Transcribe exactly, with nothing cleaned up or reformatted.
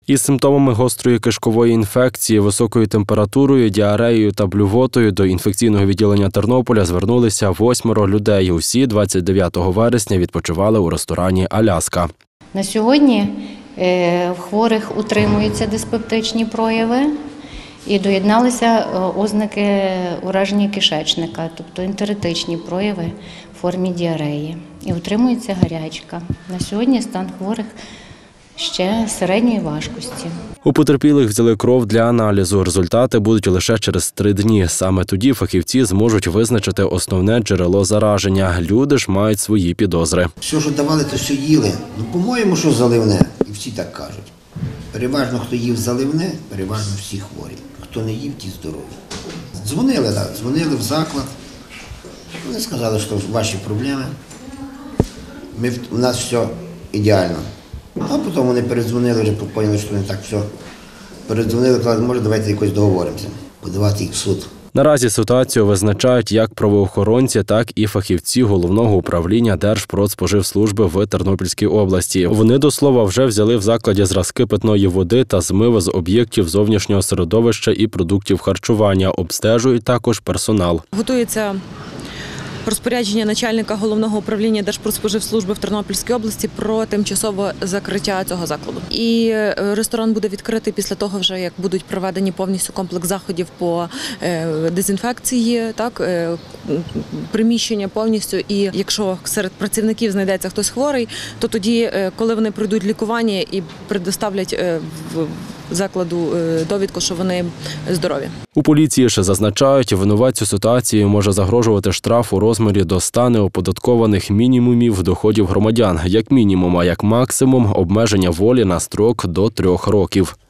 Із симптомами гострої кишкової інфекції, високою температурою, діареєю та блювотою до інфекційного відділення Тернополя звернулися восьмеро людей. Усі двадцять дев'ятого вересня відпочивали у ресторані «Аляска». На сьогодні в хворих утримуються диспептичні прояви і доєдналися ознаки ураження кишечника, тобто ентеритичні прояви в формі діареї. І утримується гарячка. На сьогодні стан хворих ще середньої важкості. У потерпілих взяли кров для аналізу. Результати будуть лише через три дні. Саме тоді фахівці зможуть визначити основне джерело зараження. Люди ж мають свої підозри. Все, що давали, то все їли. Ну, по-моєму, що заливне. І всі так кажуть. Переважно, хто їв заливне, переважно всі хворі. Хто не їв, ті здорові. Дзвонили, так, дзвонили в заклад. Вони сказали, що ваші проблеми. Ми, у нас все ідеально. А потім вони передзвонили, вже поняли, що не так все. Передзвонили, казали, може, давайте якось договоримося, подавати їх в суд. Наразі ситуацію визначають як правоохоронці, так і фахівці Головного управління Держпродспоживслужби в Тернопільській області. Вони, до слова, вже взяли в закладі зразки питної води та змиви з об'єктів зовнішнього середовища і продуктів харчування. Обстежують також персонал. Готується розпорядження начальника Головного управління Держпродспоживслужби в Тернопільській області про тимчасове закриття цього закладу. І ресторан буде відкритий після того, вже як будуть проведені повністю комплекс заходів по дезінфекції, так, приміщення повністю. І якщо серед працівників знайдеться хтось хворий, то тоді, коли вони пройдуть лікування і предоставлять в закладу довідку, що вони здорові. У поліції ще зазначають, винуватцю ситуації може загрожувати штраф у розмірі до ста неоподаткованих мінімумів доходів громадян. Як мінімум, а як максимум – обмеження волі на строк до трьох років.